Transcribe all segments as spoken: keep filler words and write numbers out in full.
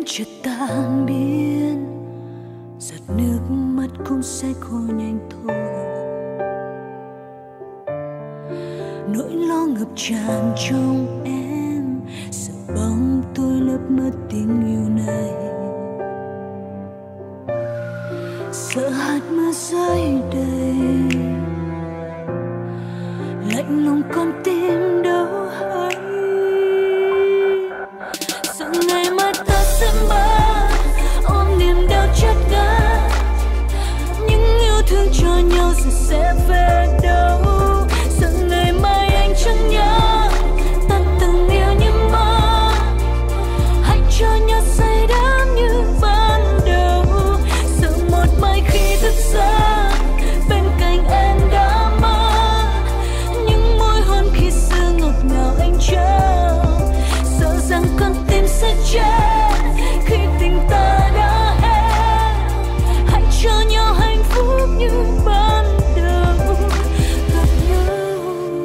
chợt tan biến, giọt nước mắt cũng sẽ khô nhanh thôi. Nỗi lo ngập tràn trong em, sợ bóng tôi lấp mất tình yêu này. Sợ hạt mưa rơi đầy, lạnh lùng con tim đâu hay. Sợ ngày mai ta sẽ mất, ôm niềm đau chát ngát. Những yêu thương cho nhau rồi sẽ về đâu. Sợ ngày mai anh chẳng nhớ ta từng yêu như mơ. Hãy cho nhau say đắm như ban đầu. Sợ một mai khi thức giấc bên cạnh em đã mơ những môi hôn khi xưa ngọt ngào anh trao. Sợ rằng con tim sẽ chết khi tình ta đã hết. Hãy cho nhau hạnh phúc như ban đầu gặp nhau.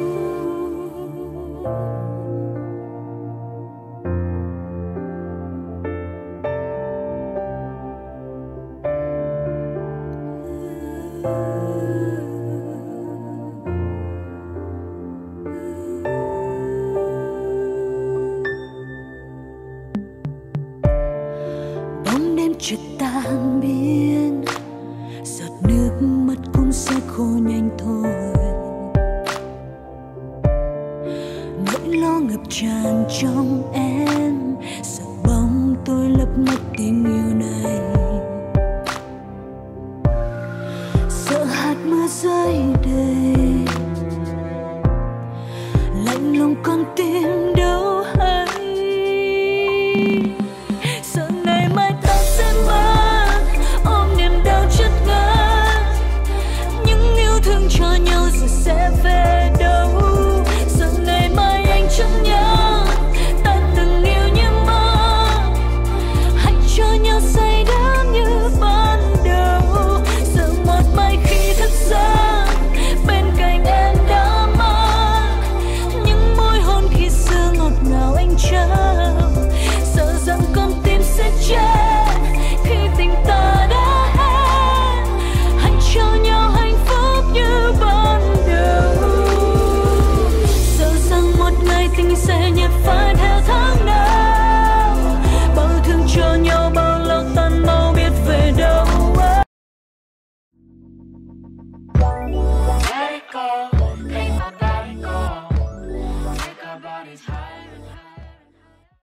Bóng đêm chợt tan biến, giọt nước mắt cũng sẽ khô nhanh thôi. Nỗi lo ngập tràn trong em, sợ bóng tôi lấp mất tình yêu này. Sợ hạt mưa rơi đầy, lạnh lùng con tim đâu hay. Sợ ngày mai ta sẽ mất, ôm niềm đau chát ngát. Những yêu thương cho nhau rồi sẽ về đâu. Sợ ngày mai anh chẳng nhớ ta từng yêu như mơ. Hãy cho nhau say đắm như ban đầu. Sợ một mai khi thức giấc bên cạnh em đã mơ những môi hôn khi xưa ngọt ngào anh trao. Sợ rằng con tim sẽ chết khi tình ta đã hết. Hãy cho nhau hạnh phúc như ban đầu. Sợ rằng một ngày tình sẽ nhạt phai theo tháng năm.